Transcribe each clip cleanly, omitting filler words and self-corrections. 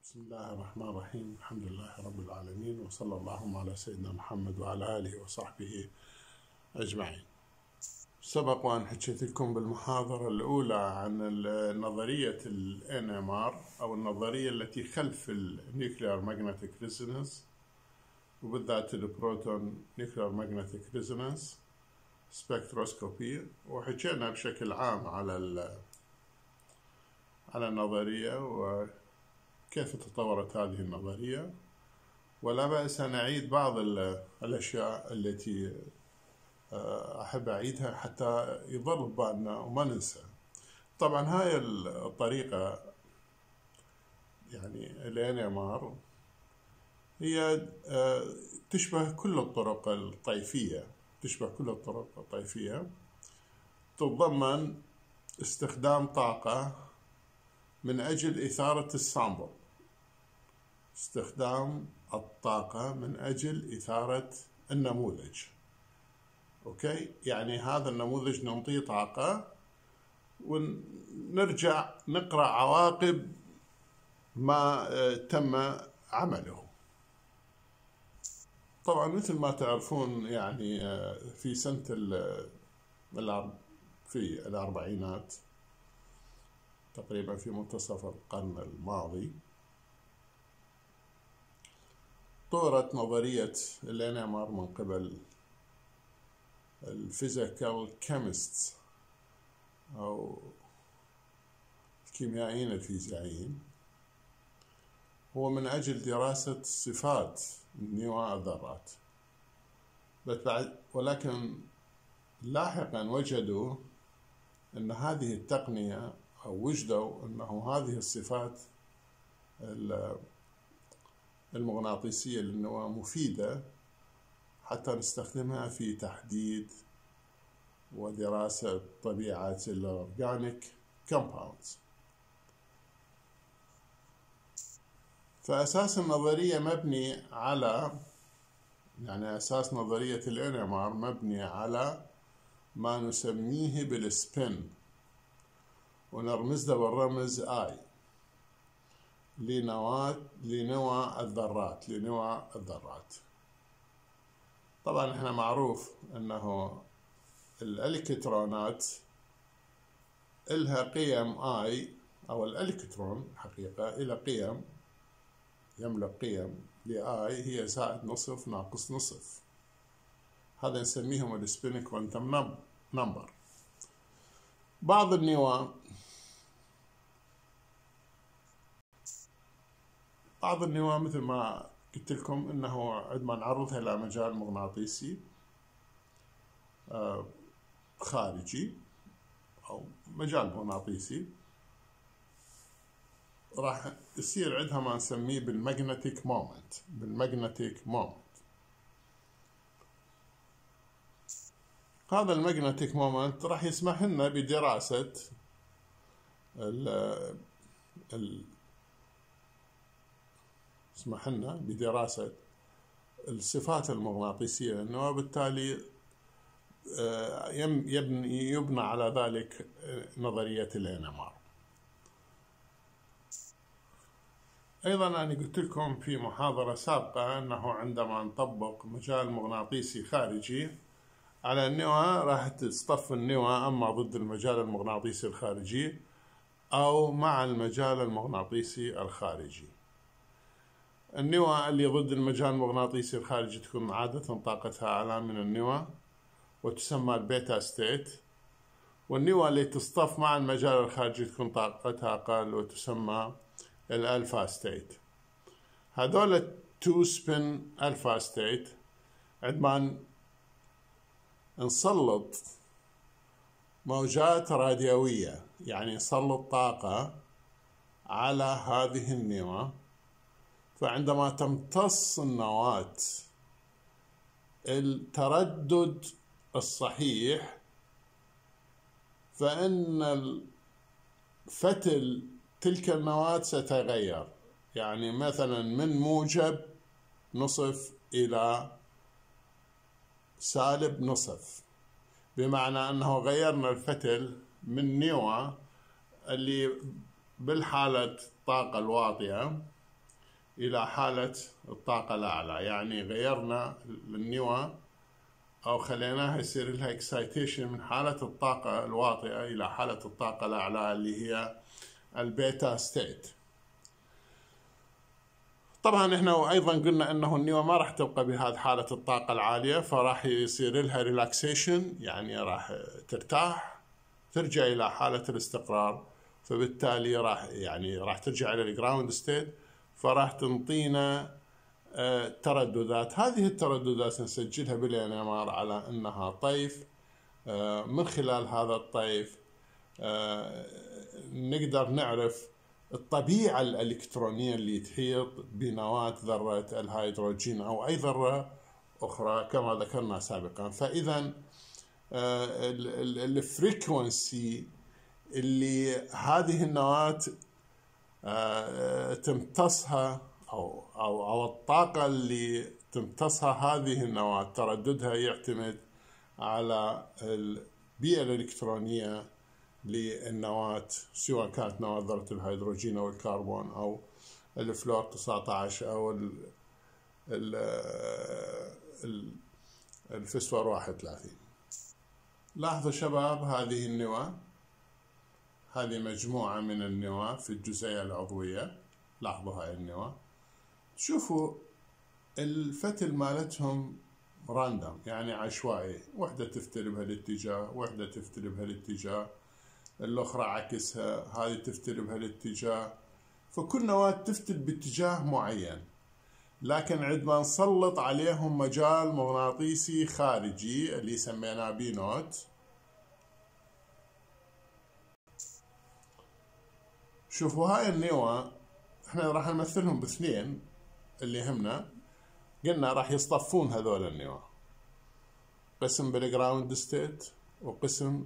بسم الله الرحمن الرحيم. الحمد لله رب العالمين، وصلى الله على سيدنا محمد وعلى آله وصحبه أجمعين. سبق وأن حكيت لكم بالمحاضرة الأولى عن نظرية ال NMR أو النظرية التي خلف ال Nuclear Magnetic Resonance، وبالذات البروتون Nuclear Magnetic Resonance Spectroscopy، وحكينا بشكل عام على النظرية وكيف تطورت هذه النظرية، ولا بأس أن أعيد بعض الأشياء التي أحب أعيدها حتى يظل ببالنا وما ننسى. طبعا هاي الطريقة يعني ال NMR هي تشبه كل الطرق الطيفية، تتضمن استخدام طاقة من أجل إثارة السامبل، استخدام الطاقة من أجل إثارة النموذج. أوكي، يعني هذا النموذج نعطيه طاقة ونرجع نقرأ عواقب ما تم عمله. طبعا مثل ما تعرفون يعني في سنة في الأربعينات تقريبا، في منتصف القرن الماضي، طورت نظرية ال NMR من قبل الفيزيكال كيمستس أو الكيميائيين الفيزيائيين، هو من أجل دراسة صفات نواة الذرات. ولكن لاحقا وجدوا أن هذه التقنية، أو وجدوا أنه هذه الصفات المغناطيسية للنواة مفيدة حتى نستخدمها في تحديد ودراسة طبيعة الأورجانيك كومباوندز. فأساس النظرية مبني على، يعني أساس نظرية ال NMR مبني على ما نسميه بالسبين، ونرمز له بالرمز I، لنواة الذرات. طبعا احنا معروف انه الالكترونات إلها قيم I، او الالكترون حقيقة إلى قيم، يملك قيم لI هي زائد نصف ناقص نصف. هذا نسميهم السبين كوانتم نمبر. بعض النواة مثل ما قلت لكم انه عندما نعرضها الى مجال مغناطيسي خارجي او مجال مغناطيسي، راح يصير عندها ما نسميه بالماجنتيك مومنت. هذا الماجنتيك مومنت راح يسمح لنا بدراسة الصفات المغناطيسية للنواة، وبالتالي يبنى على ذلك نظرية ال NMR. أيضا أنا قلت لكم في محاضرة سابقة أنه عندما نطبق مجال مغناطيسي خارجي على النواة راح تصطف النواة أما ضد المجال المغناطيسي الخارجي أو مع المجال المغناطيسي الخارجي. النواة اللي ضد المجال المغناطيسي الخارجي تكون عادة طاقتها أعلى من النواة وتسمى البيتا ستيت، والنواة اللي تصطف مع المجال الخارجي تكون طاقتها أقل وتسمى الألفا ستيت. هذول التو سبين ألفا ستيت عندما نسلط موجات راديوية، يعني نسلط طاقة على هذه النواة، فعندما تمتص النواة التردد الصحيح، فإن فتل تلك النواة ستغير، يعني مثلا من موجب نصف إلى سالب نصف، بمعنى أنه غيرنا الفتل من نواة اللي بالحالة الطاقة الواطية إلى حالة الطاقة الأعلى، يعني غيرنا النوى أو خليناها يصير لها اكسايتيشن من حالة الطاقة الواطئة إلى حالة الطاقة الأعلى اللي هي البيتا ستيت. طبعا احنا ايضا قلنا انه النوى ما راح تبقى بهذه حالة الطاقة العالية، فراح يصير لها ريلاكسيشن، يعني راح ترتاح ترجع الى حالة الاستقرار، فبالتالي راح ترجع الى الجراوند ستيت، فراح تنطينا ترددات. هذه الترددات نسجلها بالNMR على انها طيف. من خلال هذا الطيف نقدر نعرف الطبيعة الإلكترونية اللي تحيط بنواة ذرة الهيدروجين أو أي ذرة أخرى كما ذكرنا سابقا. فإذا الفريكونسي اللي هذه النواة تمتصها أو الطاقة اللي تمتصها هذه النواة ترددها يعتمد على البيئة الإلكترونية للنواة، سواء كانت نواة ذرة الهيدروجين أو الكربون أو الفلور 19 أو الفسفور 31. لاحظوا شباب هذه النواة، هذه مجموعة من النواة في الجزيئة العضوية. لاحظوا هاي النواة، شوفوا الفتل مالتهم راندم، يعني عشوائي، وحدة تفتل بهالاتجاه، وحدة تفتل بهالاتجاه، الأخرى عكسها، هذه تفتل بهالاتجاه، فكل نواة تفتل باتجاه معين. لكن عندما نسلط عليهم مجال مغناطيسي خارجي اللي سميناه بي نوت، شوفوا هاي النواة احنا راح نمثلهم باثنين اللي همنا، قلنا راح يصطفون هذول النواة، قسم بالجراوند ستيت وقسم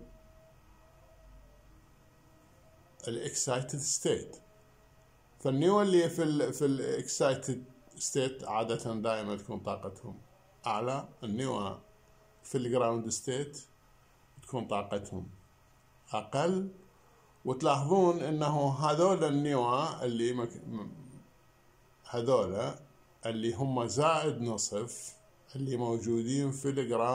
الاكسايتد ستيت. فالنيوة اللي في الاكسايتد ستيت عادة دائما تكون طاقتهم أعلى، النيوة في الجراوند ستيت تكون طاقتهم أقل. وتلاحظون أنه هذول النيوة هذول اللي هم زائد نصف اللي موجودين في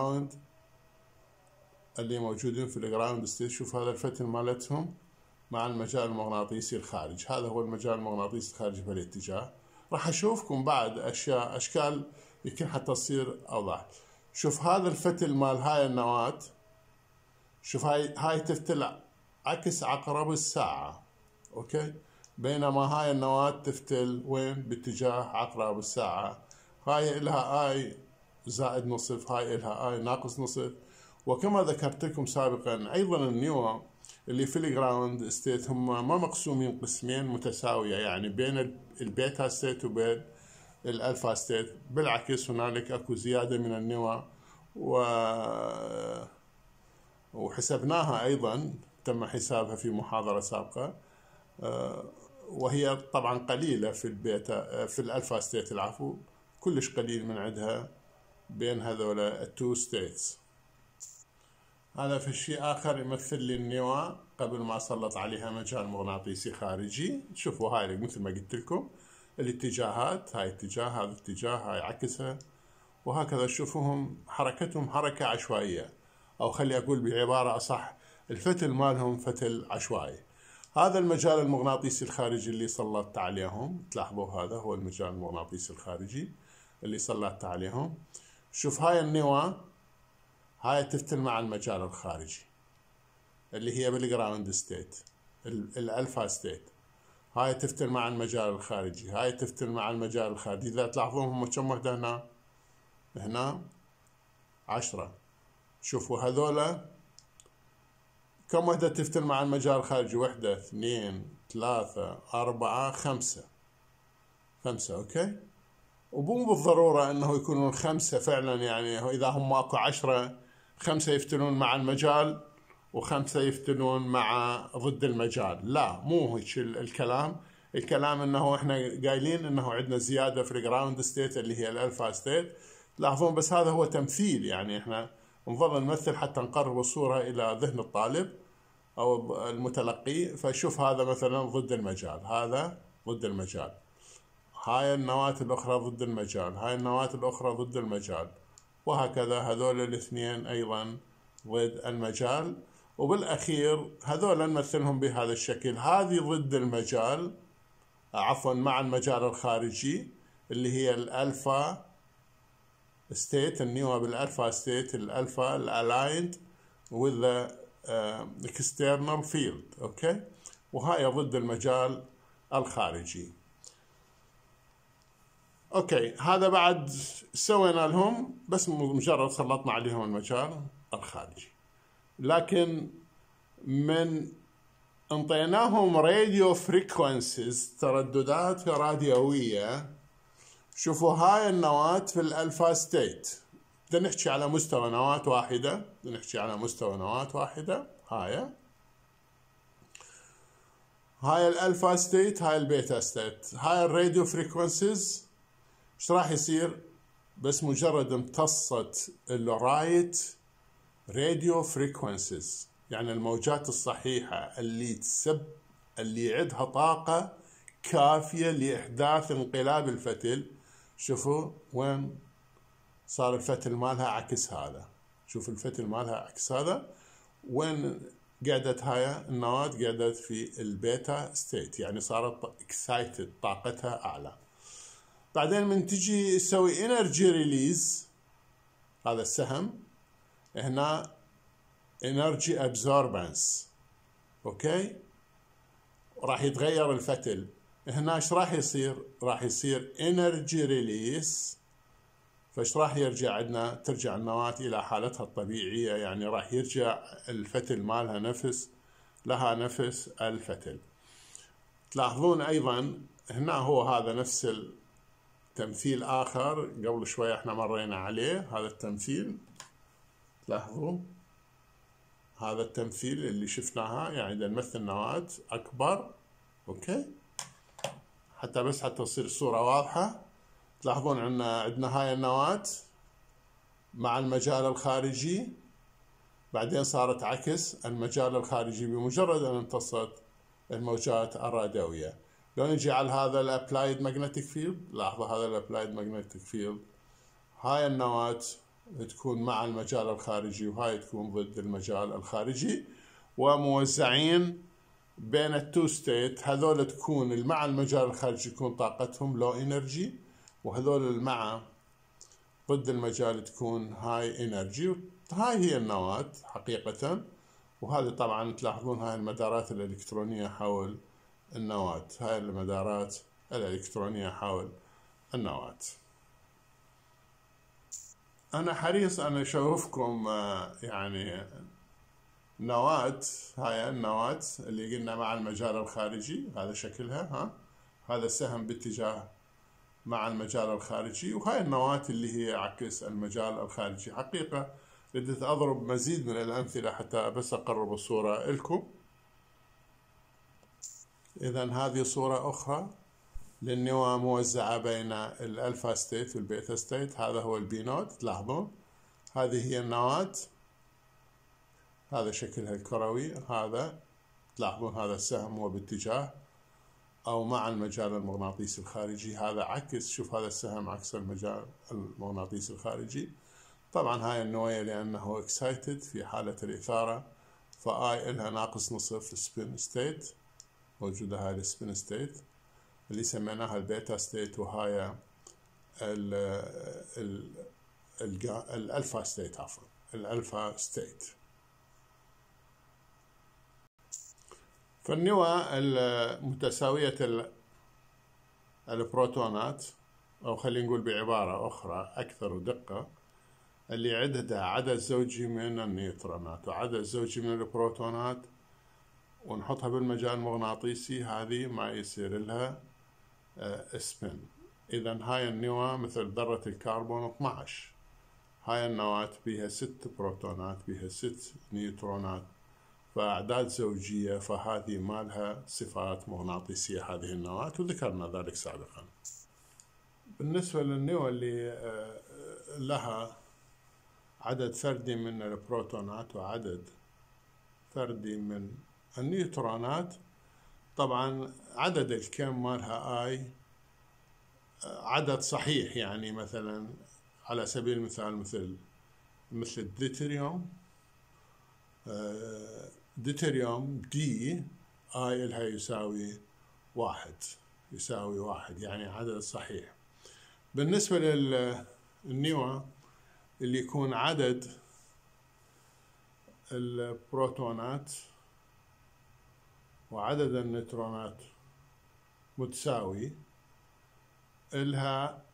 الجراوند ستيت، شوف هذا الفتل مالتهم مع المجال المغناطيسي الخارج، هذا هو المجال المغناطيسي الخارجي بالاتجاه. راح اشوفكم بعد اشكال يمكن حتى تصير اوضح. شوف هذا الفتل مال هاي النواة، شوف هاي تفتل عكس عقرب الساعة، اوكي، بينما هاي النواة تفتل وين؟ باتجاه عقرب الساعة. هاي لها اي زائد نصف، هاي لها اي ناقص نصف. وكما ذكرت لكم سابقا ايضا النيوة اللي في الجراوند ستيت هم ما مقسومين قسمين متساوية، يعني بين البيتا ستيت وبين الالفا ستيت، بالعكس هنالك اكو زيادة من النوى وحسبناها ايضا، تم حسابها في محاضرة سابقة، وهي طبعا قليلة في الالفا ستيت، العفو، كلش قليل من عندها بين هذول التو ستيتس. هذا في شيء آخر يمثل لي النواة قبل ما أسلط عليها مجال مغناطيسي خارجي. شوفوا هاي مثل ما قلت لكم الاتجاهات، هاي اتجاه، هذا اتجاه، هاي عكسها، وهكذا. شوفوهم حركتهم حركة عشوائية، أو خلي أقول بعبارة أصح الفتل مالهم فتل عشوائي. هذا المجال المغناطيسي الخارجي اللي سلطت عليهم، تلاحظوا هذا هو المجال المغناطيسي الخارجي اللي سلطت عليهم. شوف هاي النواة، هاي تفتل مع المجال الخارجي اللي هي بالجراوند ستيت الالفا ستيت، هاي تفتل مع المجال الخارجي، هاي تفتل مع المجال الخارجي. إذا تلاحظون هم كم وحدة هنا 10. شوفوا هذولا كم وحدة تفتل مع المجال الخارجي؟ 1 2 3 4 5. اوكي، ومو بالضرورة انه يكونون 5 فعلا، يعني إذا هم اكو 10، 5 يفتلون مع المجال و5 يفتلون مع ضد المجال، لا، مو هيك الكلام انه احنا قايلين انه عندنا زيادة في الجراوند ستيت اللي هي الالفا ستيت. تلاحظون بس هذا هو تمثيل، يعني احنا نظل نمثل حتى نقرب الصورة الى ذهن الطالب او المتلقي. فشوف هذا مثلا ضد المجال، هذا ضد المجال، هاي النواة الأخرى ضد المجال، هاي النواة الأخرى ضد المجال، وهكذا هذول الاثنين أيضا ضد المجال. وبالأخير هذول نمثلهم بهذا الشكل، هذه ضد المجال، عفوا مع المجال الخارجي اللي هي الألفا ستيت، النيوة بالألفا ستيت، الألفا الألايند with the external field. أوكي، وهاي ضد المجال الخارجي. أوكي، هذا بعد سوينا لهم، بس مجرد سلطنا عليهم المجال الخارجي. لكن من انطيناهم راديو فريكونسيز، ترددات راديوية. شوفوا هاي النواة في الألفا ستيت، بدنا نحكي على مستوى نواة واحدة، هاي الألفا ستيت، هاي البيتا ستيت، هاي الراديو فريكونسيز. ايش راح يصير؟ بس مجرد امتصت الرايت راديو فريكونسيز، يعني الموجات الصحيحة اللي عندها طاقة كافية لإحداث انقلاب الفتل. شوفوا وين صار الفتل مالها عكس هذا، شوف الفتل مالها عكس هذا، وين قعدت هاي النواة؟ قعدت في البيتا ستيت، يعني صارت اكسايتد، طاقتها أعلى. بعدين من تجي تسوي انرجي ريليز، هذا السهم هنا انرجي ابزوربنس. اوكي، راح يتغير الفتل هنا. ايش راح يصير؟ راح يصير انرجي ريليس. فايش راح يرجع عندنا؟ ترجع النواة الى حالتها الطبيعية، يعني راح يرجع الفتل مالها لها نفس الفتل. تلاحظون ايضا هنا هو هذا نفس تمثيل آخر قبل شوية احنا مرينا عليه، هذا التمثيل. لاحظوا هذا التمثيل اللي شفناها، يعني إذا نمثل نواة أكبر. أوكي، حتى تصير الصورة واضحة. تلاحظون عندنا هاي النواة مع المجال الخارجي، بعدين صارت عكس المجال الخارجي بمجرد أن امتصت الموجات الراديوية. لو نجي على هذا الابلايد ماجنتيك فيلد، لاحظوا هذا الابلايد ماجنتيك فيلد، هاي النواة تكون مع المجال الخارجي وهاي تكون ضد المجال الخارجي، وموزعين بين التو ستيت. هذول تكون مع المجال الخارجي يكون طاقتهم لو انرجي، وهذول مع ضد المجال تكون هاي انرجي. هاي هي النواة حقيقة. وهذه طبعا تلاحظون هاي المدارات الإلكترونية حول النواة، هاي المدارات الإلكترونية حول النواة. أنا حريص أن أشوفكم يعني نواة، هاي النواة اللي قلنا مع المجال الخارجي، هذا شكلها، هذا السهم باتجاه مع المجال الخارجي، وهاي النواة اللي هي عكس المجال الخارجي. حقيقة بديت أضرب مزيد من الأمثلة حتى بس أقرب الصورة لكم. إذن هذه صورة أخرى للنواة موزعة بين الألفا ستيت والبيتا ستيت. هذا هو البي نود، تلاحظون هذه هي النواة، هذا شكلها الكروي. هذا تلاحظون هذا السهم هو باتجاه أو مع المجال المغناطيسي الخارجي، هذا عكس. شوف هذا السهم عكس المجال المغناطيسي الخارجي. طبعا هاي النوية لأنه excited في حالة الإثارة، فآي إلها ناقص نصف سبين ستيت، موجودة هاي السبين ستيت اللي سميناها البيتا ستيت، وهاي الألفا ستيت، عفوا الألفا ستيت. فالنواة المتساوية البروتونات، أو خلينا نقول بعبارة أخرى أكثر دقة، اللي عندها عدد زوجي من النيوترونات وعدد زوجي من البروتونات، ونحطها بالمجال المغناطيسي، هذه ما يصير لها سبين. إذن هاي النواة مثل ذرة الكربون 12، هاي النواة بها 6 بروتونات، بها 6 نيوترونات، فأعداد زوجية، فهذه ما لها صفات مغناطيسية هذه النواة، وذكرنا ذلك سابقا. بالنسبة للنواة اللي لها عدد فردي من البروتونات وعدد فردي من النيوترونات، طبعا عدد الكم مالها I عدد صحيح، يعني مثلا على سبيل المثال مثل ديتريوم دي اي إلها يساوي واحد، يعني عدد صحيح. بالنسبة للنيوة اللي يكون عدد البروتونات وعدد النيوترونات متساوي، إلها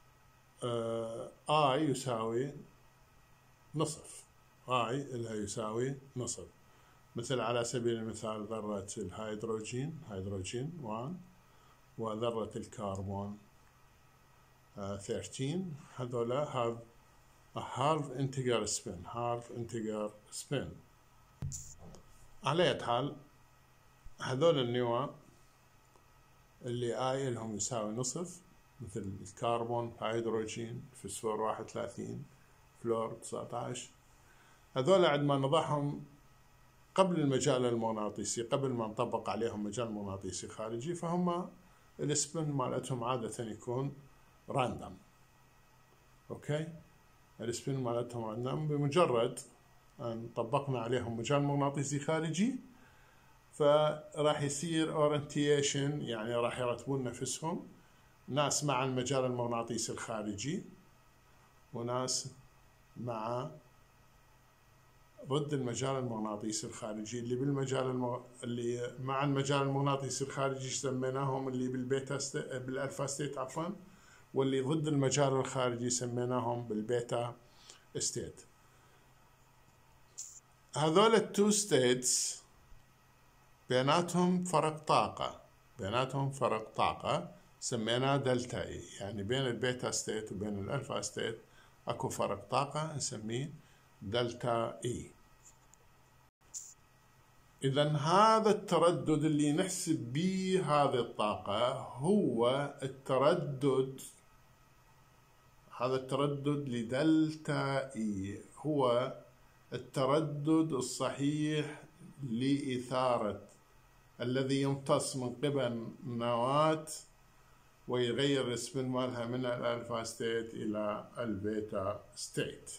اي يساوي نصف، اي إلها يساوي نصف. مثل على سبيل المثال ذرة الهيدروجين، هيدروجين 1، وذرة الكربون 13، هذولا have a half integer spin. على أي حال هذول النيوة اللي اي لهم يساوي نصف، مثل الكربون، هيدروجين، فسفور 31، فلور 19، هذول عندما نضعهم قبل المجال المغناطيسي، قبل ما نطبق عليهم مجال مغناطيسي خارجي، فهم السبن مالتهم عادة يكون راندم. اوكي، السبن مالتهم راندم. بمجرد ان طبقنا عليهم مجال مغناطيسي خارجي فراح يصير اورينتيشن، يعني راح يرتبون نفسهم، ناس مع المجال المغناطيسي الخارجي وناس ضد المجال المغناطيسي الخارجي. اللي مع المجال المغناطيسي الخارجي سميناهم اللي بالالفا ستيت عفوا، واللي ضد المجال الخارجي سميناهم بالبيتا ستيت. هذول التو ستيتس بيناتهم فرق طاقة سميناه دلتا اي، يعني بين البيتا ستيت وبين الالفا ستيت اكو فرق طاقة نسميه دلتا اي. إذا هذا التردد اللي نحسب به هذه الطاقة هو التردد، هذا التردد لدلتا اي هو التردد الصحيح لإثارة الذي يمتص من قبل النواة ويغير السبن مالها من الألفا ستيت إلى البيتا ستيت.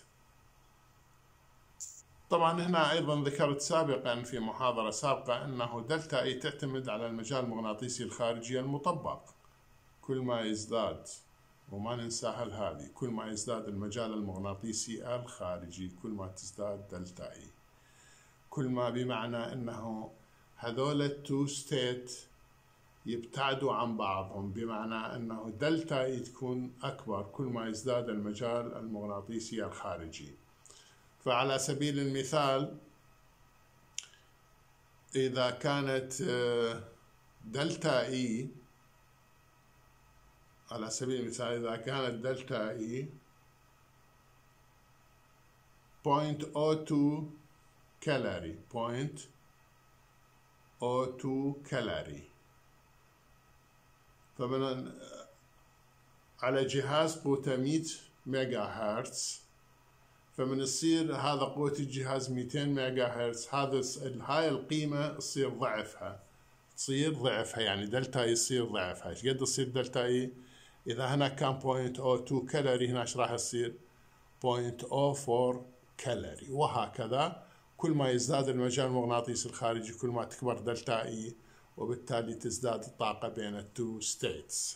طبعا هنا أيضا ذكرت سابقا في محاضرة سابقة أنه دلتا اي تعتمد على المجال المغناطيسي الخارجي المطبق. كل ما يزداد، وما ننساها هذه، كل ما يزداد المجال المغناطيسي الخارجي كل ما تزداد دلتا اي. كل ما بمعنى أنه هذول التو ستيت يبتعدوا عن بعضهم، بمعنى أنه دلتا اي تكون أكبر كل ما يزداد المجال المغناطيسي الخارجي. فعلى سبيل المثال إذا كانت دلتا اي، على سبيل المثال إذا كانت دلتا اي 0.02 كالوري، 0.02 كالوري، فمن على جهاز قوته 100 ميجا هرتز، فمن يصير هذا قوة الجهاز 200 ميجا هرتز، هاي القيمة تصير ضعفها، يعني دلتا اي يصير ضعفها. ايش قد تصير دلتا اي؟ إذا هنا كان 0.02 كالوري، هنا ايش راح يصير؟ 0.04 كالوري، وهكذا. كل ما يزداد المجال المغناطيسي الخارجي كل ما تكبر دلتا اي، وبالتالي تزداد الطاقة بين التو ستيتس.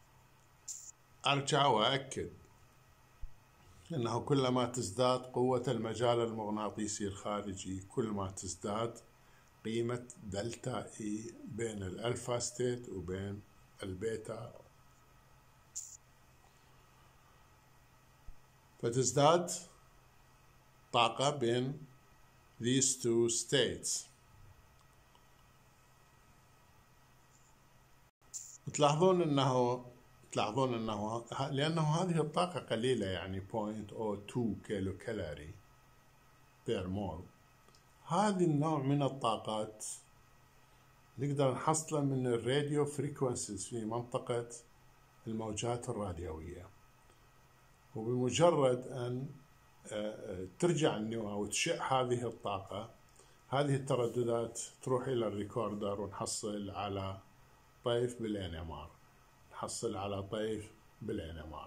أرجع وأكد أنه كلما تزداد قوة المجال المغناطيسي الخارجي كل ما تزداد قيمة دلتا اي بين الألفا ستيت وبين البيتا، فتزداد طاقة بين these two states. تلاحظون أنه لأنه هذه الطاقة قليلة، يعني 0.02 كيلو كالوري بير مول، هذه النوع من الطاقات نقدر نحصله من الراديو فريكونسيز في منطقة الموجات الراديوية. وبمجرد أن ترجع النواة وتشع هذه الطاقة، هذه الترددات تروح إلى الريكوردر ونحصل على طيف بالNMR، نحصل على طيف بالNMR.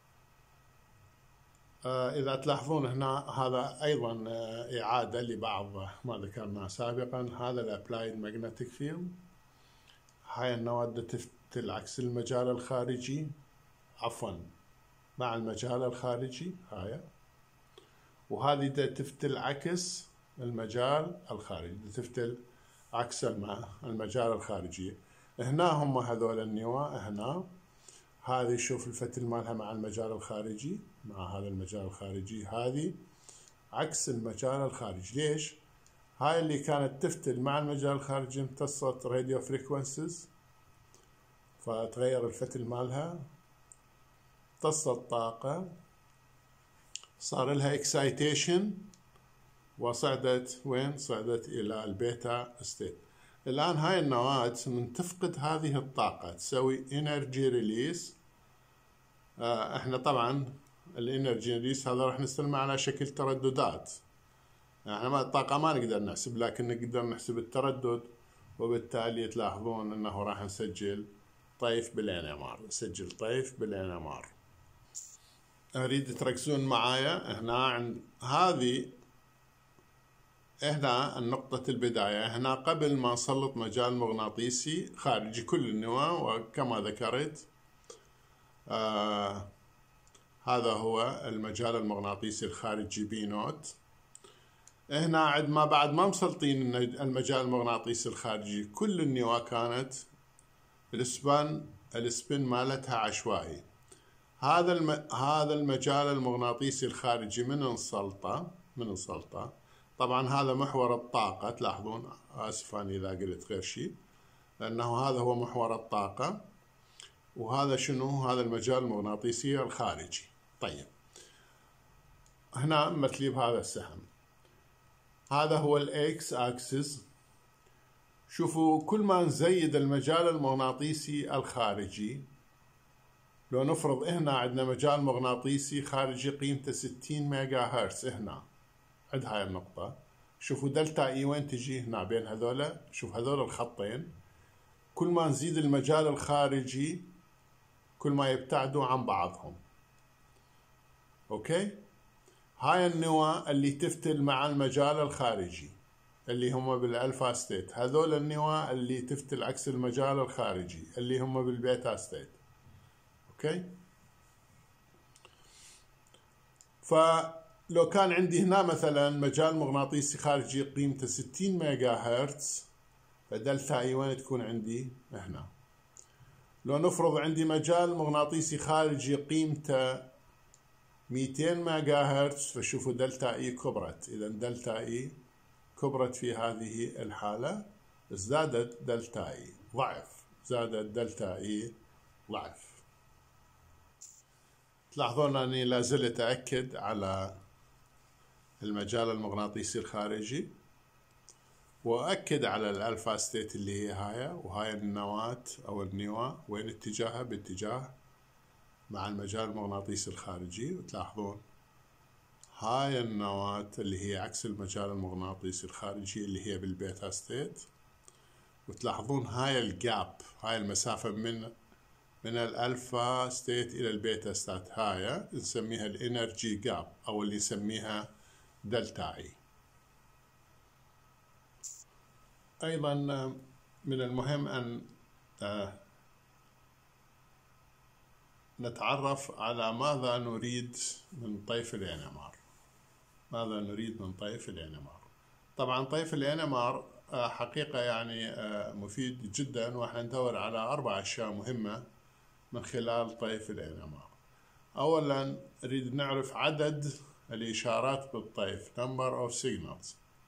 إذا تلاحظون هنا هذا أيضا إعادة لبعض ما ذكرناه سابقا. هذا الأبلايد ماجنتيك فيلد، هاي النواة تفتل عكس المجال الخارجي، عفوا مع المجال الخارجي هاي، وهذه تفتل عكس المجال الخارجي، تفتل عكس المجال الخارجي. هنا هم هذول النواة، هنا هذه شوف الفتل مالها مع المجال الخارجي، مع هذا المجال الخارجي، هذه عكس المجال الخارجي. ليش؟ هاي اللي كانت تفتل مع المجال الخارجي امتصت راديو فريكونسيز، فتغير الفتل مالها، امتصت طاقة، صار لها اكسايتيشن، وصعدت وين؟ صعدت إلى البيتا ستيت. الآن هاي النواة من تفقد هذه الطاقة تسوي انرجي ريليس. احنا طبعا الانرجي ريليس هذا راح نستلمه على شكل ترددات. احنا الطاقة ما نقدر نحسب، لكن نقدر نحسب التردد، وبالتالي تلاحظون انه راح نسجل طيف بالNMR، نسجل طيف بالNMR. اريد تركزون معايا هنا عند هذه، هنا النقطة البداية، هنا قبل ما نسلط مجال مغناطيسي خارجي كل النواة، وكما ذكرت هذا هو المجال المغناطيسي الخارجي بي نوت. هنا عند ما بعد ما مسلطين المجال المغناطيسي الخارجي، كل النواة كانت السبن مالتها عشوائي. هذا المجال المغناطيسي الخارجي من انسلطه طبعا هذا محور الطاقة. تلاحظون، آسف أنا إذا قلت غير شيء، لأنه هذا هو محور الطاقة، وهذا شنو؟ هذا المجال المغناطيسي الخارجي. طيب هنا مثلي بهذا السهم، هذا هو الإكس أكسس. شوفوا كل ما نزيد المجال المغناطيسي الخارجي، لو نفرض هنا عندنا مجال مغناطيسي خارجي قيمته 60 ميجا هرتز، هنا عند هاي النقطة، شوفوا دلتا اي وين تجي؟ هنا بين هذولا، شوف هذول الخطين، كل ما نزيد المجال الخارجي كل ما يبتعدوا عن بعضهم. اوكي، هاي النواة اللي تفتل مع المجال الخارجي اللي هم بالالفا ستيت، هذول النواة اللي تفتل عكس المجال الخارجي اللي هم بالبيتا ستيت. اوكي، فلو كان عندي هنا مثلا مجال مغناطيسي خارجي قيمته 60 ميجا هرتز، فدلتا اي وين تكون عندي؟ هنا. لو نفرض عندي مجال مغناطيسي خارجي قيمته 200 ميجا هرتز، فشوفوا دلتا اي كبرت. اذا دلتا اي كبرت في هذه الحالة، ازدادت دلتا اي ضعف، زادت دلتا اي ضعف. تلاحظون أني لازلت أأكد على المجال المغناطيسي الخارجي، وأكد على الألفا ستيت اللي هي هاي، وهاي النواة أو النواة وين اتجاهها؟ باتجاه مع المجال المغناطيسي الخارجي. وتلاحظون هاي النواة اللي هي عكس المجال المغناطيسي الخارجي اللي هي بالبيتا ستيت. وتلاحظون هاي الجاب، هاي المسافة من الألفا ستيت إلى البيتا ستيت، هاي نسميها الإنرجي جاب، أو اللي نسميها دلتا اي. أيضا من المهم أن نتعرف على ماذا نريد من طيف الNMR. ماذا نريد من طيف الNMR؟ طبعا طيف الNMR حقيقة يعني مفيد جدا، وإحنا ندور على 4 أشياء مهمة من خلال طيف الNMR. أولا نريد نعرف عدد الإشارات بالطيف، number of signals.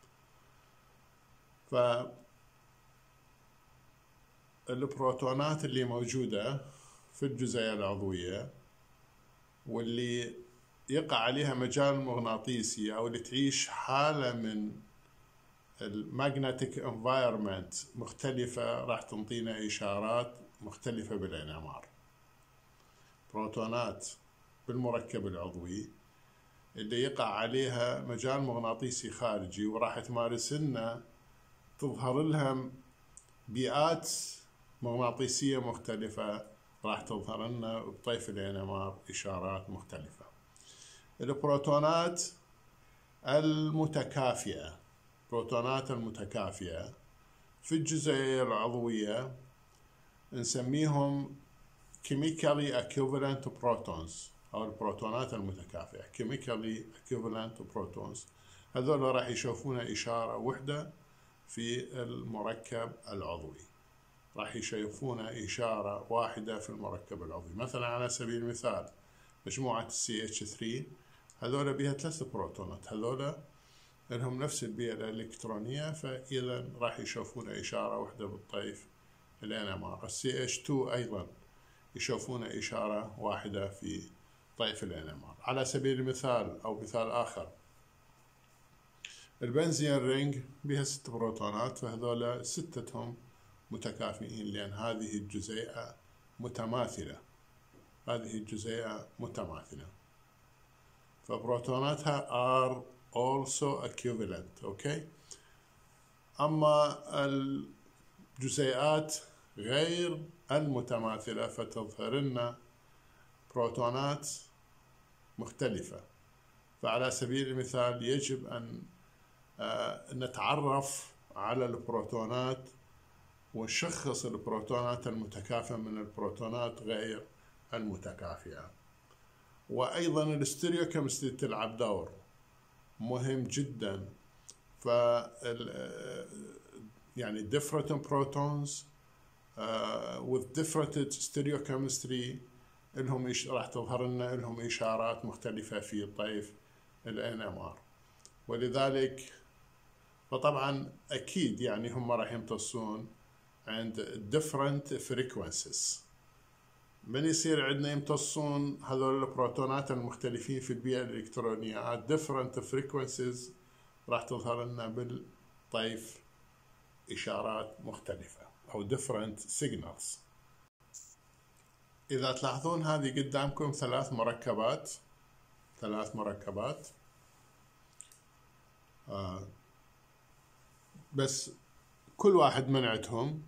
فالبروتونات اللي موجودة في الجزيئة العضوية واللي يقع عليها مجال مغناطيسي، أو اللي تعيش حالة من المagnetic environment مختلفة، راح تنطينا إشارات مختلفة بالNMR. بروتونات بالمركب العضوي اللي يقع عليها مجال مغناطيسي خارجي، وراح تمارس لنا، تظهر لها بيئات مغناطيسية مختلفة، راح تظهر لنا بطيف الانمار إشارات مختلفة. البروتونات المتكافئة، البروتونات المتكافئة في الجزيئة العضوية نسميهم chemically equivalent protons، أو البروتونات المتكافئة chemically equivalent protons. هذول راح يشوفون إشارة وحدة في المركب العضوي، راح يشوفون إشارة واحدة في المركب العضوي. مثلا على سبيل المثال مجموعة CH3 هذول بها 3 بروتونات، هذول لهم نفس البيئة الإلكترونية، فإذا راح يشوفون إشارة واحدة بالطيف الNMR. CH2 أيضا يشوفون إشارة واحدة في طيف الNMR. على سبيل المثال أو مثال آخر البنزين رينج بها 6 بروتونات، فهذول 6 متكافئين لأن هذه الجزيئة متماثلة، هذه الجزيئة متماثلة، فبروتوناتها are also equivalent. أوكي. أما الجزيئات غير المتماثلة فتظهر لنا بروتونات مختلفة. فعلى سبيل المثال يجب أن نتعرف على البروتونات ونشخص البروتونات المتكافئة من البروتونات غير المتكافئة. وأيضا الستيريوكيمستري تلعب دور مهم جدا. ف يعني different protons with different stereochemistry لهم راح تظهر لنا لهم إشارات مختلفة في طيف الNMR. ولذلك فطبعا أكيد يعني هم راح يمتصون عند different frequencies. من يصير عندنا يمتصون هذول البروتونات المختلفين في البيئة الإلكترونية at different frequencies راح تظهر لنا بالطيف إشارات مختلفة أو different signals. إذا تلاحظون هذه قدامكم 3 مركبات، 3 مركبات بس كل واحد من عندهم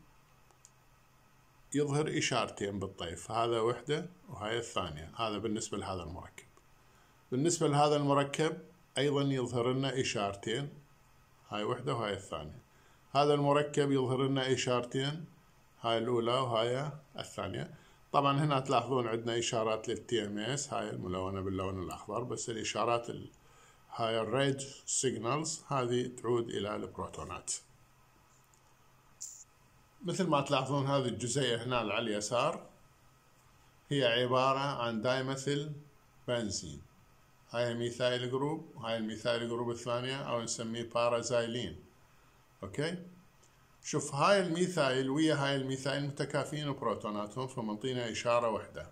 يظهر إشارتين بالطيف، هذا وحدة وهاي الثانية. هذا بالنسبة لهذا المركب. بالنسبة لهذا المركب أيضا يظهر لنا إشارتين، هاي وحدة وهاي الثانية. هذا المركب يظهر لنا إشارتين، هاي الأولى وهاي الثانية. طبعا هنا تلاحظون عندنا إشارات للTMS، هاي الملونة باللون الأخضر، بس الإشارات هاي الريد سيجنالز هذه تعود إلى البروتونات. مثل ما تلاحظون هذه الجزيئة هنا على اليسار هي عبارة عن دايميثيل بنزين، هاي ميثايل جروب وهاي الميثايل جروب الثانية أو نسميه بارازايلين. أوكي. شوف هاي الميثايل ويا هاي الميثايل متكافئين بروتوناتهم، فمنطينا إشارة واحدة،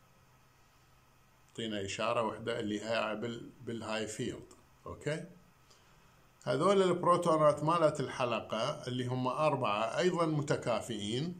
منطينا إشارة واحدة اللي هي بالهاي فيلد. أوكي. هذول البروتونات مالت الحلقة اللي هم 4 أيضا متكافئين،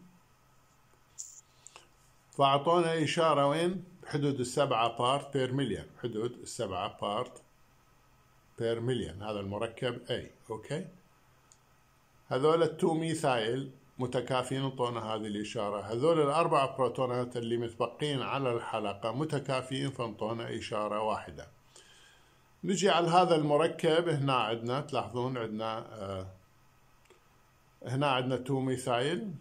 فأعطونا إشارة وين؟ بحدود 7 بارت بير مليون، حدود 7 بارت بير مليون. هذا المركب A. أوكي. هذول 2 ميثايل متكافئين انطونا هذه الإشارة. هذول 4 بروتونات اللي متبقين على الحلقة متكافئين فانطونا إشارة واحدة. نجي على هذا المركب هنا عندنا تلاحظون عندنا هنا عندنا 2 ميثايل،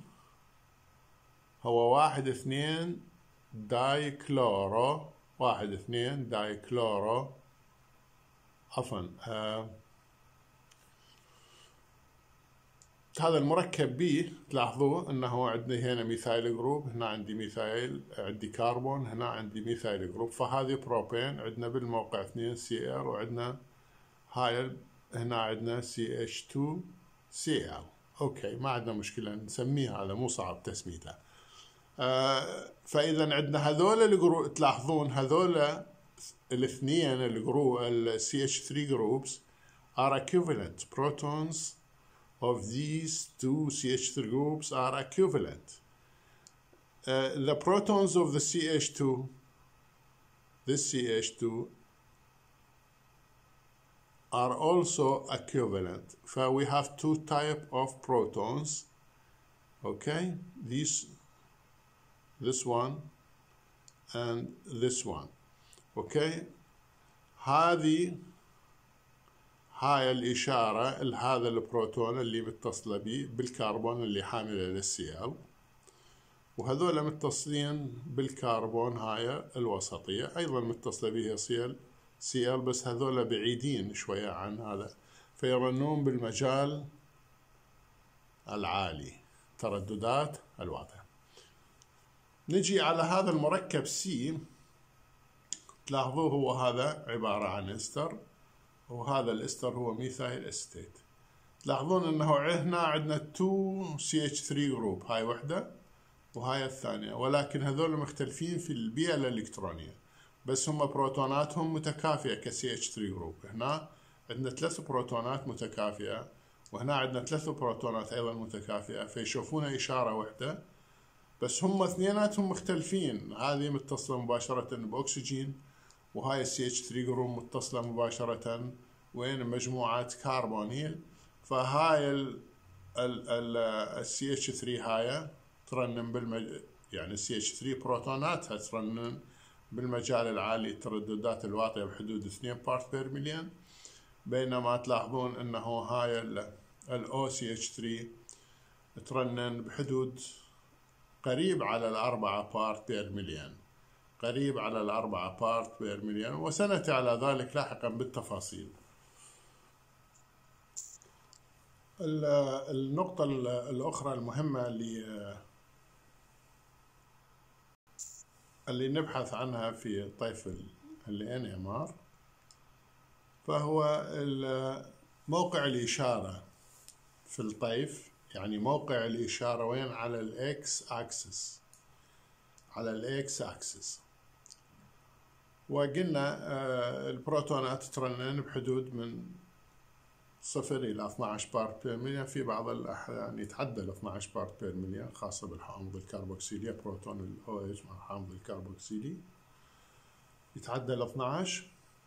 هو 1,2 دايكلورو، 1,2 دايكلورو عفوا هذا المركب بي تلاحظوه انه عندنا هنا ميثايل جروب، هنا عندي ميثايل، عندي كربون، هنا عندي ميثايل جروب، فهذه بروبين عندنا بالموقع 2 Cl، وعندنا هاي هنا عندنا CH2Cl. اوكي ما عندنا مشكلة نسميها، هذا مو صعب تسميتها. فاذا عندنا هذول الجروب، تلاحظون هذول الاثنين الجروب ال CH3 groups are equivalent. Protons of these 2 CH3 groups are equivalent. The protons of the CH2, this CH2, are also equivalent. So we have 2 types of protons. Okay, this one and this one. اوكي، هاي الإشارة لهذا البروتون اللي متصلة به بالكربون اللي حاملة للCl، وهذول متصلين بالكربون هاي الوسطية أيضا متصلة به Cl، بس هذول بعيدين شوية عن هذا، فيرنون بالمجال العالي، ترددات الواطية. نجي على هذا المركب C، تلاحظوه هو هذا عبارة عن استر، وهذا الاستر هو ميثايل استيت. تلاحظون انه هنا عندنا 2 CH3 جروب، هاي وحدة وهاي الثانية، ولكن هذول مختلفين في البيئة الإلكترونية، بس هم بروتوناتهم متكافئة ك CH3 جروب. هنا عندنا 3 بروتونات متكافئة، وهنا عندنا 3 بروتونات أيضا متكافئة، فيشوفون إشارة وحدة، بس هم اثنيناتهم مختلفين. هذه متصلة مباشرة بأكسجين، وهاي CH3 جروب متصلة مباشرة وين مجموعة كربونيل. فهاي ال CH3 هاي ترنم يعني CH3 بروتوناتها ترنم بالمجال العالي، الترددات الواطية بحدود 2 بارت بير مليون، بينما تلاحظون انه هاي ال OCH3 ترنم بحدود قريب على 4 بارت بير مليون، قريب على 4 بارت بير مليون، وسنأتي على ذلك لاحقا بالتفاصيل. النقطة الأخرى المهمة اللي نبحث عنها في طيف NMR، فهو موقع الإشارة في الطيف، يعني موقع الإشارة وين؟ على الإكس أكسس، على الإكس أكسس. وقلنا البروتونات ترنن بحدود من 0 إلى 12 بارت بير مليون، في بعض الأحيان يتعدى 12 بارت بير مليون، خاصة بالحامض الكربوكسيلي، بروتون ال OH مع الحامض الكربوكسيلي يتعدى 12،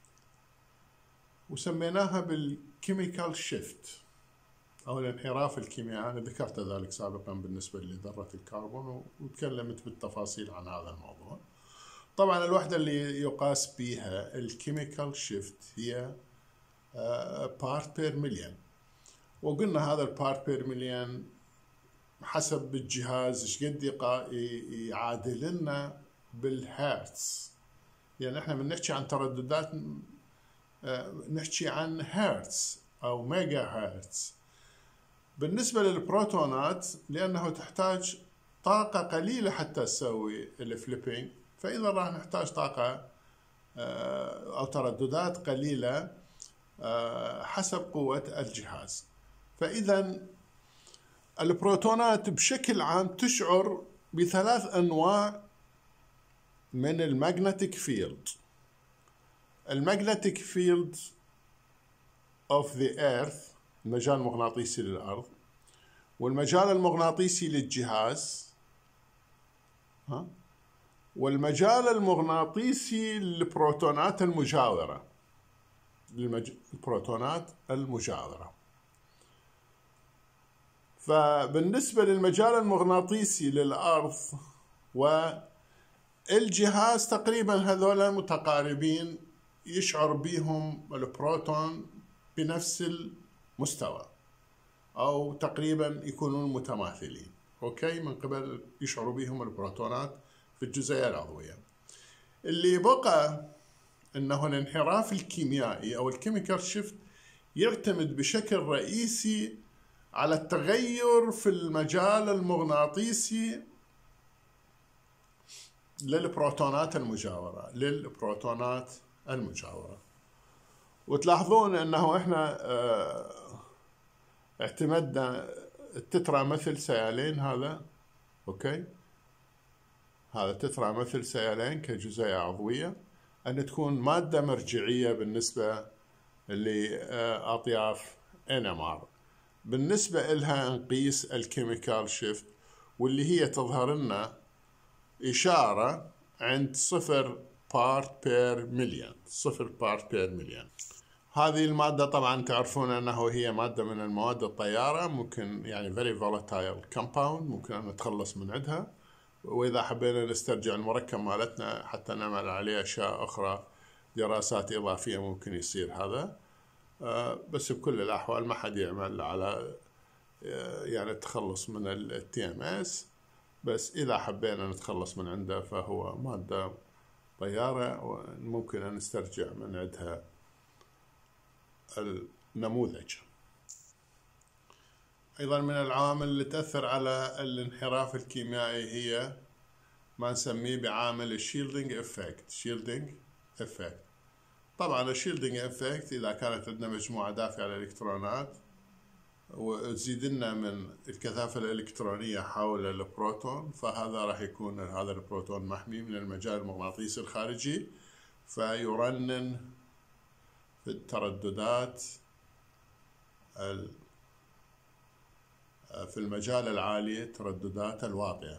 وسميناها بالكيميكال شيفت أو الانحراف الكيميائي. أنا ذكرت ذلك سابقا بالنسبة لذرة الكربون، وتكلمت بالتفاصيل عن هذا الموضوع. طبعا الوحدة اللي يقاس بها الكيميكال شيفت هي بارت بير مليون، وقلنا هذا البارت بير مليون حسب الجهاز ايش قد يعادل لنا بالهرتز، يعني احنا بنحكي عن ترددات نحكي عن هرتز او ميجا هرتز. بالنسبة للبروتونات لأنه تحتاج طاقة قليلة حتى تسوي الفليبينج، فإذا راح نحتاج طاقة أو ترددات قليلة حسب قوة الجهاز. فإذا البروتونات بشكل عام تشعر بثلاث أنواع من المagnetic field. المagnetic field of the earth، المجال المغناطيسي للأرض، والمجال المغناطيسي للجهاز، والمجال المغناطيسي للبروتونات المجاورة، البروتونات المجاورة. فبالنسبة للمجال المغناطيسي للأرض والجهاز تقريبا هذولا متقاربين، يشعر بهم البروتون بنفس المستوى أو تقريبا يكونون متماثلين. أوكي، من قبل يشعر بهم البروتونات في الجزيئة العضوية. اللي بقى أنه الانحراف الكيميائي أو الكيميكال شيفت يعتمد بشكل رئيسي على التغير في المجال المغناطيسي للبروتونات المجاورة. وتلاحظون أنه إحنا اعتمدنا التترا مثل سيالين، هذا أوكي، هذا تترا مثل سيالين كجزيئة عضوية، أن تكون مادة مرجعية بالنسبة لأطياف NMR. بالنسبة إلها نقيس الكيميكال شيفت، واللي هي تظهر لنا إشارة عند 0 بارت بير مليون، 0 بارت بير مليون. هذه المادة طبعا تعرفون أنه هي مادة من المواد الطيارة، ممكن يعني very volatile compound، ممكن أن نتخلص من عندها، وإذا حبينا نسترجع المركب مالتنا حتى نعمل عليه أشياء أخرى، دراسات إضافية ممكن يصير هذا. بس بكل الأحوال ما حد يعمل على يعني التخلص من TMS، بس إذا حبينا نتخلص من عنده فهو مادة طيارة وممكن أن نسترجع من عندها النموذج. أيضا من العوامل اللي تأثر على الانحراف الكيميائي هي ما نسميه بعامل الشيلدينج إفكت. طبعا الشيلدينج إفكت إذا كانت عندنا مجموعة دافعة للإلكترونات وتزيد لنا من الكثافة الإلكترونية حول البروتون، فهذا راح يكون هذا البروتون محمي من المجال المغناطيسي الخارجي، فيرنن في الترددات في المجال العالي الترددات الواطية،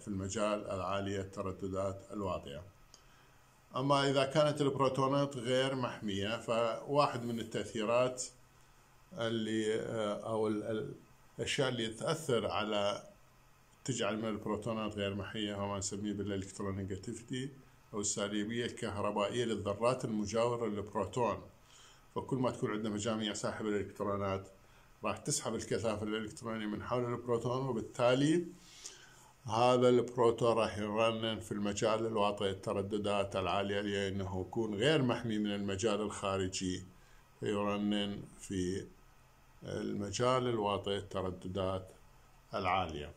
أما إذا كانت البروتونات غير محمية، فواحد من التأثيرات اللي أو الأشياء اللي تأثر على تجعل من البروتونات غير محمية هو ما نسميه بالإلكترونيجاتيفيتي أو السالبية الكهربائية للذرات المجاورة للبروتون. فكل ما تكون عندنا مجاميع ساحبة للإلكترونات راح تسحب الكثافة الإلكترونية من حول البروتون، وبالتالي هذا البروتون راح يرنن في المجال الواطي الترددات العالية لأنه يكون غير محمي من المجال الخارجي، فيرنن في المجال الواطي الترددات العالية.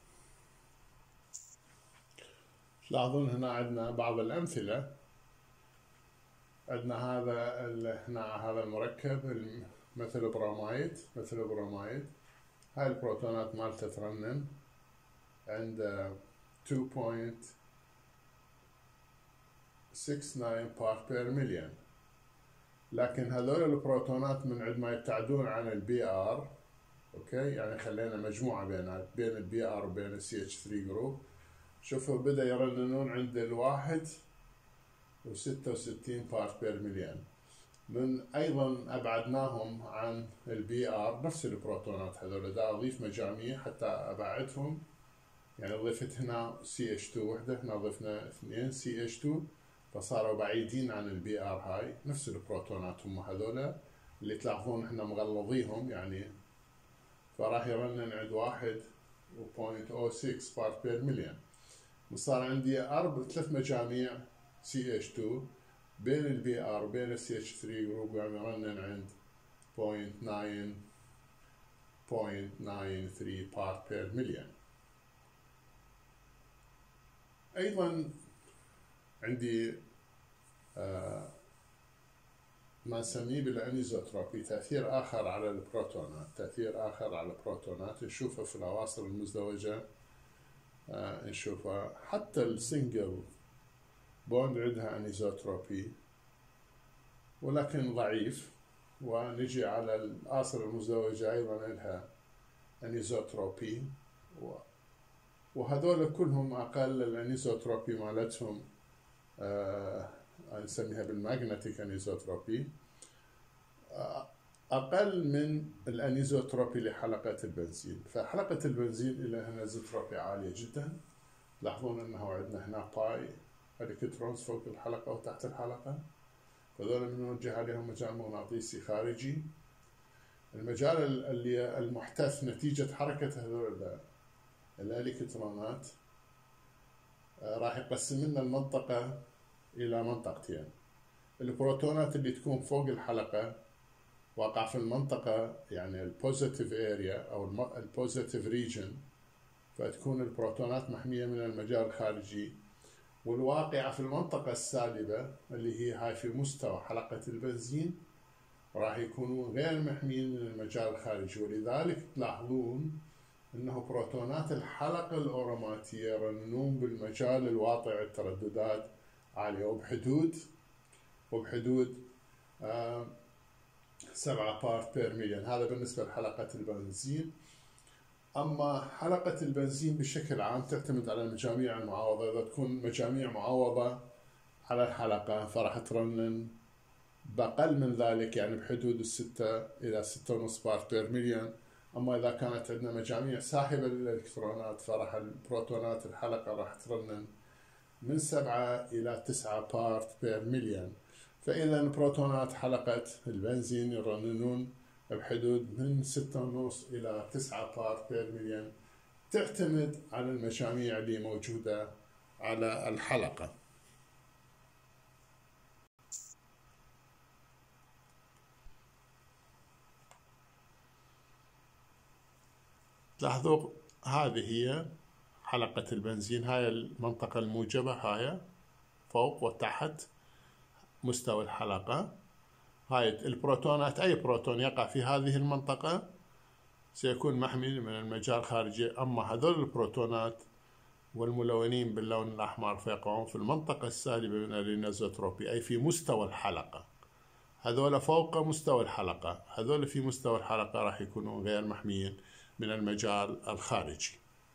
تلاحظون هنا عندنا بعض الأمثلة. عندنا هذا المركب مثل برومايد. هاي البروتونات مالته ترنن عند 2.69 بارت بير مليون، لكن هذول البروتونات من عندما يبتعدون عن البي ار، اوكي، يعني خلينا مجموعة بين البي ار وبين CH3 جروب، شوفوا بدأ يرننون عند 1.66 بارت بير مليون. من أيضا أبعدناهم عن البي ار نفس البروتونات هذول، دا أضيف مجاميع حتى أبعدهم، يعني ضفت هنا CH2 وحدة، هنا ضفنا 2 CH2، فصاروا بعيدين عن البي ار. هاي نفس البروتونات هم هذول اللي تلاحظون احنا مغلظيهم يعني، فراح يرنن عند 1.06 بارت بير مليون. وصار عندي 3 مجاميع CH2 بين البي ار وبين CH3 جروب، يعني يرنن عند 0.93 بارت بير مليون. أيضا عندي ما نسميه بالأنيزوتروبي، تأثير آخر على البروتونات، نشوفه في الأواصر المزدوجة، نشوفه حتى السنجل بوند عندها أنيزوتروبي ولكن ضعيف، ونجي على الأواصر المزدوجة أيضا لها أنيزوتروبي، وهذول كلهم أقل الأنيزوتروبي مالتهم نسميها بالماغنتيك أنيزوتروبي، أقل من الأنيزوتروبي لحلقة البنزين. فحلقة البنزين لها أنيزوتروبي عالية جدا. لاحظون أنه عندنا هنا باي إلكترونز فوق الحلقة وتحت الحلقة، فذول بنوجه عليهم مجال مغناطيسي خارجي. المجال اللي المحتث نتيجة حركة هذول الإلكترونات راح يقسم لنا المنطقة إلى منطقتين. البروتونات اللي تكون فوق الحلقة واقع في المنطقة يعني البوزيتيف اريا أو البوزيتيف ريجن، فتكون البروتونات محمية من المجال الخارجي. والواقعة في المنطقة السالبة اللي هي هاي في مستوى حلقة البنزين راح يكونون غير محميين من المجال الخارجي، ولذلك تلاحظون أنه بروتونات الحلقة الأوروماتية يرنون بالمجال الواطي الترددات عالية وبحدود 7 بارت بير مليون. هذا بالنسبة لحلقة البنزين. أما حلقة البنزين بشكل عام تعتمد على المجاميع المعوضة. إذا تكون مجاميع معوضة على الحلقة فراح ترنن بأقل من ذلك، يعني بحدود 6 إلى 6.5 بارت بير مليون. أما إذا كانت عندنا مجاميع ساحبة للإلكترونات فراح البروتونات الحلقة راح ترنن من 7 إلى 9 بارت بير مليون. فإذا بروتونات حلقة البنزين يرننون بحدود من 6.5 إلى 9 بارت بير مليون، تعتمد على المجاميع اللي موجودة على الحلقة. تلاحظوا هذه هي حلقة البنزين، هاي المنطقة الموجبة، هاي فوق وتحت مستوى الحلقة. هاي البروتونات، أي بروتون يقع في هذه المنطقة سيكون محمي من المجال الخارجي. أما هذول البروتونات والملونين باللون الأحمر فيقعون في المنطقة السالبة من الانيزوتروبي، أي في مستوى الحلقة. هذول فوق مستوى الحلقة، هذول في مستوى الحلقة راح يكونوا غير محميين من المجال الخارجي.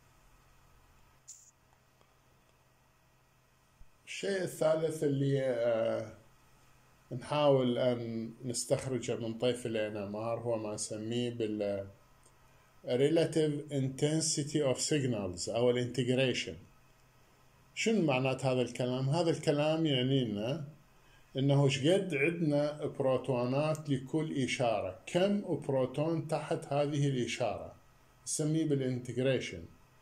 الشيء الثالث اللي نحاول أن نستخرجه من طيف الNMR هو ما نسميه بال Relative Intensity of Signals أو الانتجريشن. شنو معنات هذا الكلام؟ هذا الكلام يعني لنا إنه شقد عندنا بروتونات لكل إشارة، كم بروتون تحت هذه الإشارة، نسميه بالانتجريشن.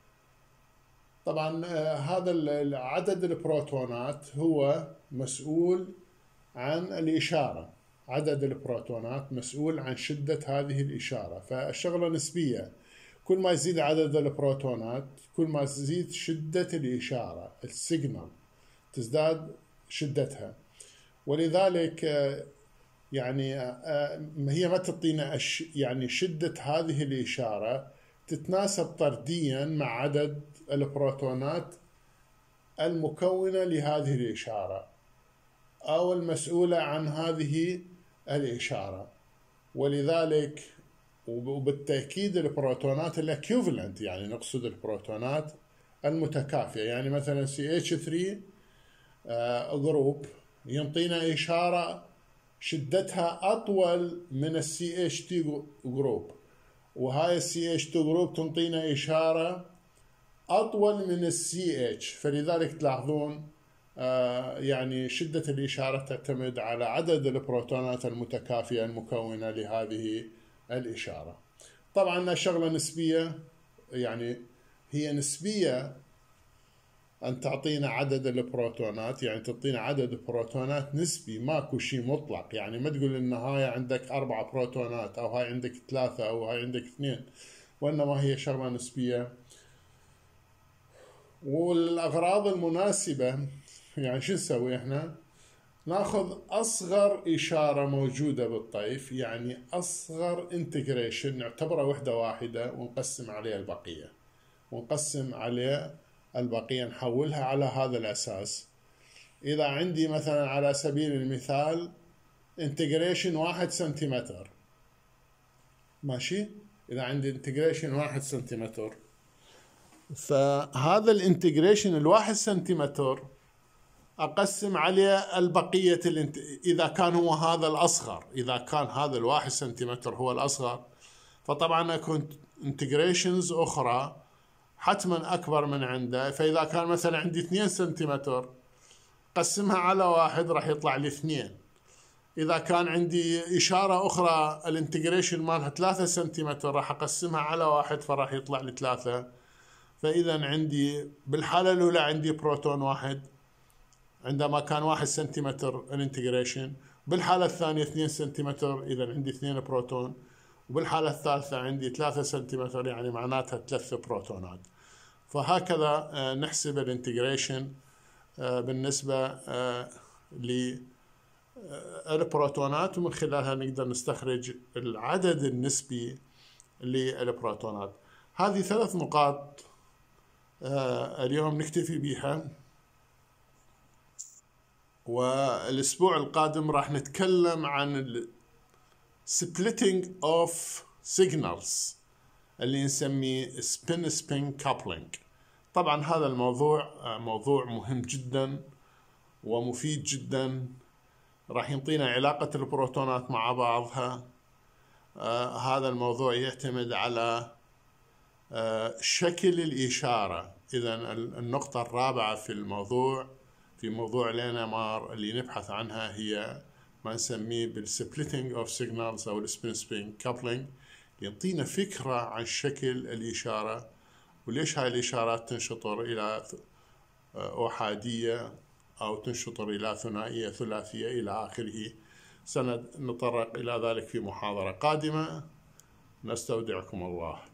طبعا هذا عدد البروتونات هو مسؤول عن الإشارة، عدد البروتونات مسؤول عن شدة هذه الإشارة، فالشغلة نسبية. كل ما يزيد عدد البروتونات كل ما تزيد شدة الإشارة، السيجنال تزداد شدتها. ولذلك يعني هي ما تعطينا يعني شدة هذه الإشارة تتناسب طرديا مع عدد البروتونات المكونة لهذه الإشارة أو المسؤولة عن هذه الإشارة. ولذلك وبالتأكيد البروتونات الإكوفالنت، يعني نقصد البروتونات المتكافئة، يعني مثلا CH3 جروب ينطينا إشارة شدتها أطول من CH2 جروب، وهاي CH2 جروب تنطينا إشارة أطول من CH. فلذلك تلاحظون يعني شدة الإشارة تعتمد على عدد البروتونات المتكافئة المكونة لهذه الإشارة. طبعا الشغلة نسبية، يعني هي نسبية أن تعطينا عدد البروتونات، يعني تعطينا عدد بروتونات نسبي، ماكو شيء مطلق. يعني ما تقول إن هاي عندك 4 بروتونات أو هاي عندك 3 أو هاي عندك 2، وإنما هي شغلة نسبية. والأغراض المناسبة يعني شو نسوي إحنا؟ ناخذ أصغر إشارة موجودة بالطيف، يعني أصغر انتجريشن، نعتبره وحدة واحدة ونقسم عليها البقية، نحولها على هذا الأساس. إذا عندي مثلا على سبيل المثال انتجريشن 1 سنتيمتر، ماشي؟ إذا عندي انتجريشن 1 سنتيمتر، فهذا الانتجريشن 1 سنتيمتر أقسم عليه البقية إذا كان هو هذا الأصغر، إذا كان هذا 1 سنتيمتر هو الأصغر، فطبعا أكون انتجريشنز أخرى حتما أكبر من عنده. فإذا كان مثلا عندي 2 سنتيمتر قسمها على 1 راح يطلع لي 2. إذا كان عندي إشارة أخرى الانتجريشن مالها 3 سنتيمتر راح أقسمها على 1 فراح يطلع لي 3. فإذا عندي بالحالة الأولى عندي بروتون واحد عندما كان 1 سنتيمتر الانتجريشن، بالحالة الثانية 2 سنتيمتر إذا عندي 2 بروتون، وبالحالة الثالثة عندي 3 سنتيمتر يعني معناتها 3 بروتونات. فهكذا نحسب الانتجريشن بالنسبة للبروتونات، ومن خلالها نقدر نستخرج العدد النسبي للبروتونات. هذه 3 نقاط اليوم نكتفي بها، والأسبوع القادم راح نتكلم عن splitting of signals اللي نسميه spin coupling. طبعا هذا الموضوع موضوع مهم جدا ومفيد جدا، راح ينطينا علاقة البروتونات مع بعضها. هذا الموضوع يعتمد على شكل الإشارة. إذا النقطة الرابعة في موضوع الNMR اللي نبحث عنها هي ما نسميه بالسبليتنج اوف سيجنالز أو السبين كابلينج، يعطينا فكرة عن شكل الإشارة وليش هاي الإشارات تنشطر إلى أحادية أو تنشطر إلى ثنائية ثلاثية إلى آخره. سنتطرق إلى ذلك في محاضرة قادمة. نستودعكم الله.